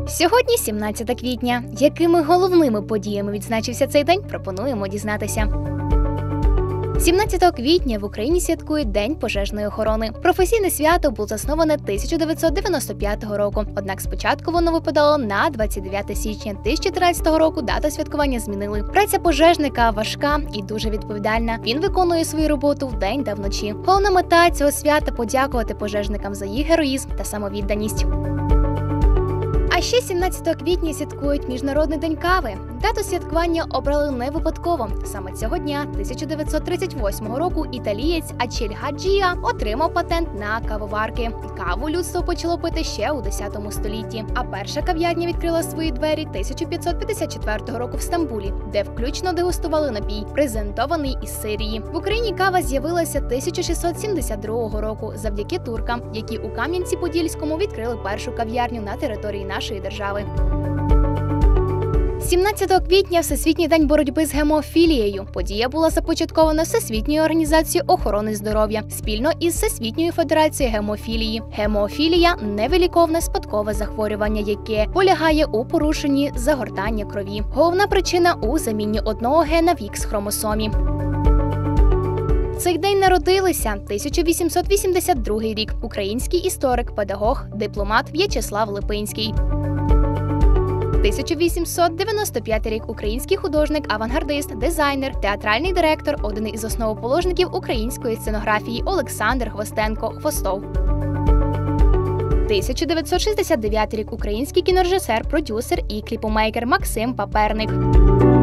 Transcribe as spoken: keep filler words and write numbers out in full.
Сьогодні сімнадцяте квітня. Якими головними подіями відзначився цей день, пропонуємо дізнатися. сімнадцятого квітня в Україні святкують День пожежної охорони. Професійне свято було засноване тисяча дев'ятсот дев'яносто п'ятого року, однак спочатку воно випадало на двадцять дев'яте січня дві тисячі тринадцятого року, дату святкування змінили. Праця пожежника важка і дуже відповідальна. Він виконує свою роботу вдень та вночі. Головна мета цього свята – подякувати пожежникам за їх героїзм та самовідданість. А ще сімнадцятого квітня святкують Міжнародний день кави. Дату святкування обрали не випадково. Саме цього дня тисяча дев'ятсот тридцять восьмого року італієць Ачіль Гаджія отримав патент на кавоварки. Каву людство почало пити ще у десятому столітті. А перша кав'ярня відкрила свої двері тисяча п'ятсот п'ятдесят четвертого року в Стамбулі, де включно дегустували напій, презентований із Сирії. В Україні кава з'явилася тисяча шістсот сімдесят другого року завдяки туркам, які у Кам'янці-Подільському відкрили першу кав'ярню на території нашої держави. сімнадцятого квітня – Всесвітній день боротьби з гемофілією. Подія була започаткована Всесвітньою організацією охорони здоров'я спільно із Всесвітньою федерацією гемофілії. Гемофілія – невиліковне спадкове захворювання, яке полягає у порушенні загортання крові. Головна причина – у заміні одного гена в ікс-хромосомі. Цей день народилися тисяча вісімсот вісімдесят другий рік український історик, педагог, дипломат В'ячеслав Липинський. тисяча вісімсот дев'яносто п'ятий рік український художник, авангардист, дизайнер, театральний директор, один із основоположників української сценографії Олександр Хвостенко Хвостов. тисяча дев'ятсот шістдесят дев'ятий рік український кінорежисер, продюсер і кліпомейкер Максим Паперник.